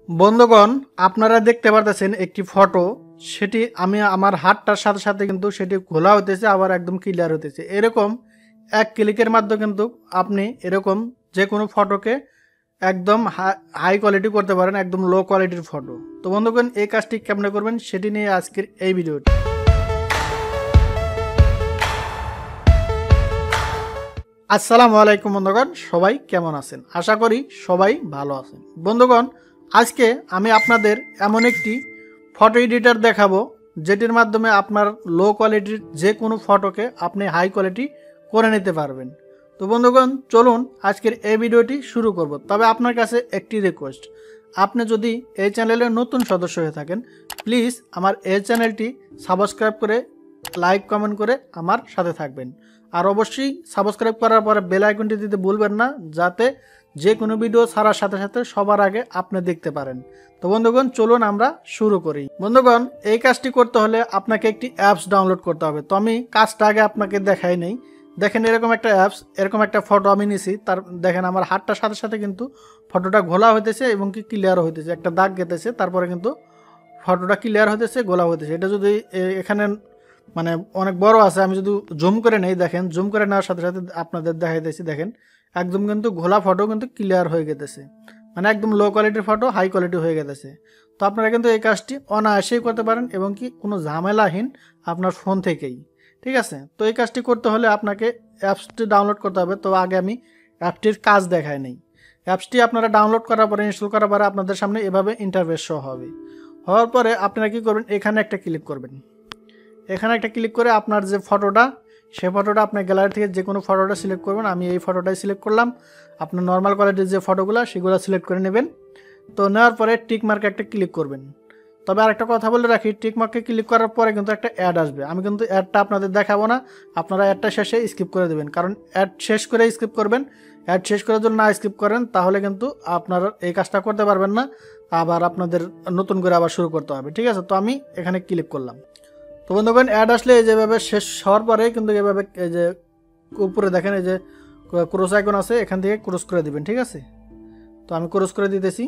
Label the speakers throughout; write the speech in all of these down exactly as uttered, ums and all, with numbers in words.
Speaker 1: বন্ধুগণ, আপনারা দেখতে পারতেছেন একটি ফটো। সেটি আমি আমার হাতটার সাথে সাথে কিন্তু সেটি খোলা হতেছে, আবার একদম ক্লিয়ার হতেছে। এরকম এক ক্লিকের মাধ্যমে কিন্তু আপনি এরকম যে কোনো ফটোকে একদম হাই কোয়ালিটি করতে পারেন, একদম লো কোয়ালিটির ফটো। তো বন্ধুগণ, এই কাজটি কেমনে করবেন সেটি নিয়ে আজকের এই ভিডিওটি। আসসালামু আলাইকুম বন্ধুগণ, সবাই কেমন আছেন? আশা করি সবাই ভালো আছেন। বন্ধুগণ, আজকে আমি আপনাদের এমন একটি ফটো এডিটর দেখাবো যেটির মাধ্যমে আপনার লো কোয়ালিটির যে কোনো ফটোকে আপনি হাই কোয়ালিটি করে নিতে পারবেন। তো বন্ধুগণ, চলুন আজকের এই ভিডিওটি শুরু করব। তবে আপনার কাছে একটি রিকোয়েস্ট, আপনি যদি এই চ্যানেলের নতুন সদস্য হয়ে থাকেন, প্লিজ আমার এই চ্যানেলটি সাবস্ক্রাইব করে লাইক কমেন্ট করে আমার সাথে থাকবেন। আর অবশ্যই সাবস্ক্রাইব করার পরে বেল আইকনটি দিতে ভুলবেন না, যাতে যে কোনো ভিডিও ছাড়ার সাথে সাথে সবার আগে আপনি দেখতে পারেন। তো বন্ধুগণ, চলুন আমরা শুরু করি। বন্ধুগণ, এই কাজটি করতে হলে আপনাকে একটি অ্যাপস ডাউনলোড করতে হবে। তো আমি কাজটা আগে আপনাকে দেখাই নেই। দেখেন, এরকম একটা অ্যাপস, এরকম একটা ফটো আমি নিছি। তার দেখেন আমার হাতটার সাথে সাথে কিন্তু ফটোটা ঘোলা হইতেছে এবং কি ক্লিয়ার হইতেছে, একটা দাগ গেতেছে, তারপরে কিন্তু ফটোটা ক্লিয়ার হইতেছে, গোলা হইতেছে। এটা যদি এখানে মানে অনেক বড় আছে, আমি যদি জুম করে নেই, দেখেন জুম করে নেওয়ার সাথে সাথে আপনাদের দেখাইতেছি, দেখেন একদম কিন্তু ঘোলা ফটো কিন্তু ক্লিয়ার হয়ে গেতেছে, মানে একদম লো কোয়ালিটির ফটো হাই কোয়ালিটি হয়ে গেতেছে। তো আপনারা কিন্তু এই কাজটি অনায়াসেই করতে পারেন এবং কি কোনো ঝামেলাহীন আপনার ফোন থেকেই, ঠিক আছে। তো এই কাজটি করতে হলে আপনাকে অ্যাপসটি ডাউনলোড করতে হবে। তো আগে আমি অ্যাপটির কাজ দেখাই নেই। অ্যাপসটি আপনারা ডাউনলোড করার পরে, ইনস্টল করার পরে আপনাদের সামনে এভাবে ইন্টারফেস শো হবে। হওয়ার পরে আপনারা কী করবেন, এখানে একটা ক্লিক করবেন। এখানে একটা ক্লিক করে আপনার যে ফটোটা, সেই ফটোটা আপনার গ্যালারি থেকে যে কোনো ফটোটা সিলেক্ট করবেন। আমি এই ফটোটাই সিলেক্ট করলাম। আপনার নর্মাল কোয়ালিটির যে ফটোগুলো সেগুলো সিলেক্ট করে নেবেন। তো নেওয়ার পরে টিক মার্কে একটা ক্লিক করবেন। তবে আরেকটা কথা বলে রাখি, টিক মার্কে ক্লিক করার পরে কিন্তু একটা অ্যাড আসবে। আমি কিন্তু অ্যাডটা আপনাদের দেখাবো না, আপনারা অ্যাডটা শেষে স্কিপ করে দেবেন। কারণ অ্যাড শেষ করে স্কিপ করবেন। অ্যাড শেষ করে যদি না স্কিপ করেন তাহলে কিন্তু আপনারা এই কাজটা করতে পারবেন না, আবার আপনাদের নতুন করে আবার শুরু করতে হবে, ঠিক আছে। তো আমি এখানে ক্লিক করলাম। তো বন্ধুগণ, অ্যাড আসলে এই যেভাবে শেষ হওয়ার পরে কিন্তু এভাবে এই যে উপরে দেখেন এই যে ক্রস আইকন আছে, এখান থেকে ক্রস করে দিবেন, ঠিক আছে। তো আমি ক্রস করে দিতেছি।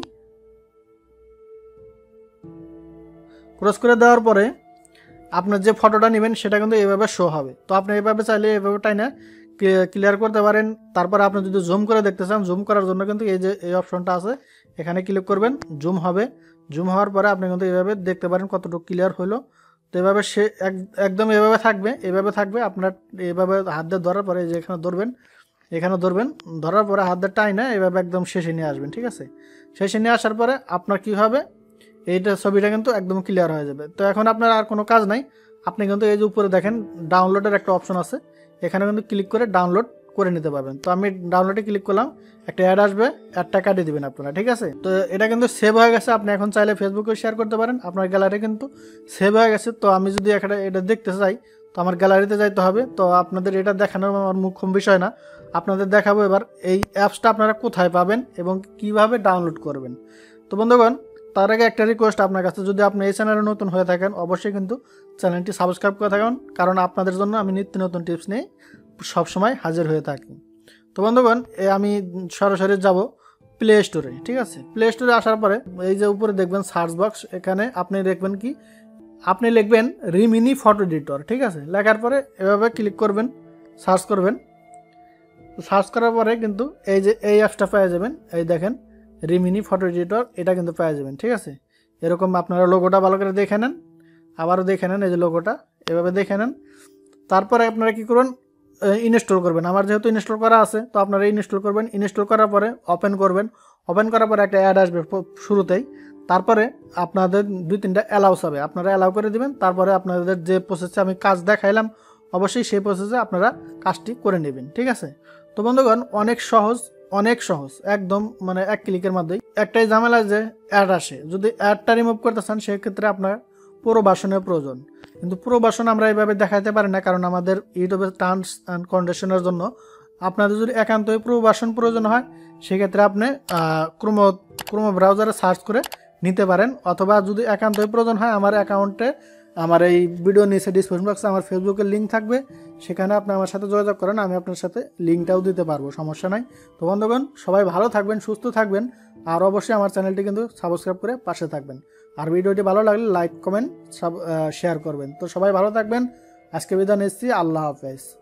Speaker 1: ক্রস করে দেওয়ার পরে আপনার যে ফটোটা নেবেন সেটা কিন্তু এইভাবে শো হবে। তো আপনি এইভাবে চাইলে এইভাবে টাইনা ক্লিয়ার করতে পারেন। তারপরে আপনি যদি জুম করে দেখতে চান, জুম করার জন্য কিন্তু এই যে এই অপশনটা আছে, এখানে ক্লিক করবেন, জুম হবে। জুম হওয়ার পরে আপনি কিন্তু এইভাবে দেখতে পারেন কতটুকু ক্লিয়ার হলো। তো এভাবে সে একদম এভাবে থাকবে, এভাবে থাকবে। আপনার এভাবে হাত দিয়ে ধরার পরে যে এখানে ধরবেন, এখানে ধরবেন, ধরার পরে হাত দিয়ে টাইনা এভাবে একদম শেষে নিয়ে আসবেন, ঠিক আছে। শেষে নিয়ে আসার পরে আপনার কি হবে, এইটা ছবিটা কিন্তু একদম ক্লিয়ার হয়ে যাবে। তো এখন আপনার আর কোনো কাজ নাই, আপনি কিন্তু এই যে উপরে দেখেন ডাউনলোডের একটা অপশন আছে, এখানে কিন্তু ক্লিক করে ডাউনলোড করে নিতে পারবেন। তো আমি ডাউনলোডে ক্লিক করলাম, একটা অ্যাড আসবে, অ্যাডটা কাটিয়ে দেবেন আপনারা, ঠিক আছে। তো এটা কিন্তু সেভ হয়ে গেছে। আপনি এখন চাইলে ফেসবুকে শেয়ার করতে পারেন, আপনার গ্যালারি কিন্তু সেভ হয়ে গেছে। তো আমি যদি একটা এটা দেখতে চাই, তো আমার গ্যালারিতে যাইতে হবে। তো আপনাদের এটা দেখানোর আমার মুখ্য বিষয় না, আপনাদের দেখাবো এবার এই অ্যাপসটা আপনারা কোথায় পাবেন এবং কিভাবে ডাউনলোড করবেন। তো বন্ধুগণ, তার আগে একটা রিকোয়েস্ট আপনার কাছে, যদি আপনি এই চ্যানেলে নতুন হয়ে থাকেন অবশ্যই কিন্তু চ্যানেলটি সাবস্ক্রাইব করে থাকুন, কারণ আপনাদের জন্য আমি নিত্য নতুন টিপস নিয়ে সবসময় হাজির হয়ে থাকি। তো বন্ধুগণ, আমি সরাসরি যাব প্লে স্টোরে, ঠিক আছে। প্লে স্টোরে আসার পরে এই যে উপরে দেখবেন সার্চ বক্স, এখানে আপনি দেখবেন কি, আপনি লিখবেন রিমিনি ফটো এডিটর, ঠিক আছে। লেখার পরে এভাবে ক্লিক করবেন, সার্চ করবেন। সার্চ করার পরে কিন্তু এই যে এই অ্যাপসটা পেয়ে যাবেন, এই দেখেন রিমিনি ফটো এডিটর, এটা কিন্তু পেয়ে যাবেন, ঠিক আছে। এরকম আপনারা লোগোটা ভালো করে দেখে নেন, আবারও দেখে নেন, এই যে লোগোটা এভাবে দেখে নেন। তারপরে আপনারা কী করুন, ইনস্টল করবেন। আমার যেহেতু ইনস্টল করা আছে, তো আপনারা ইনস্টল করবেন। ইনস্টল করার পরে ওপেন করবেন। ওপেন করার পরে একটা অ্যাড আসবে শুরুতেই, তারপরে আপনাদের দুই তিনটা অ্যালাউস হবে, আপনারা অ্যালাউ করে দিবেন। তারপরে আপনাদের যে প্রসেসে আমি কাজ দেখাইলাম, অবশ্যই সেই প্রসেসে আপনারা কাজটি করে নেবেন, ঠিক আছে। তো বন্ধুগণ, অনেক সহজ, অনেক সহজ, একদম মানে এক ক্লিকের মাধ্যমেই। একটাই ঝামেলা যে অ্যাড আসে, যদি অ্যাডটা রিমুভ করতে চান সেক্ষেত্রে আপনার পুরো বাসনের প্রয়োজন। কিন্তু পুরো বাসন আমরা এইভাবে দেখাতে পারি না, কারণ আমাদের ইউটিউবের টার্মস অ্যান্ড কন্ডিশনের জন্য আপনাদের যদি একান্তই পুরো বাসন প্রয়োজন হয়, সেক্ষেত্রে আপনি ক্রোম ক্রোম ব্রাউজারে সার্চ করে নিতে পারেন। অথবা যদি একান্তই প্রয়োজন হয়, আমার অ্যাকাউন্টে, আমার এই ভিডিও নিচে ডিসক্রিপশন বক্সে আমার ফেসবুকের লিঙ্ক থাকবে, সেখানে আপনি আমার সাথে যোগাযোগ করেন, আমি আপনার সাথে লিঙ্কটাও দিতে পারবো, সমস্যা নাই। তো বন্ধুগণ, সবাই ভালো থাকবেন, সুস্থ থাকবেন। আর অবশ্যই আমার চ্যানেলটি কিন্তু সাবস্ক্রাইব করে পাশে থাকবেন। আর ভিডিওটি ভালো লাগলে লাইক কমেন্ট সাব শেয়ার করবেন। তো সবাই ভালো থাকবেন, আজকে বিদায় নিচ্ছি, আল্লাহ হাফেজ।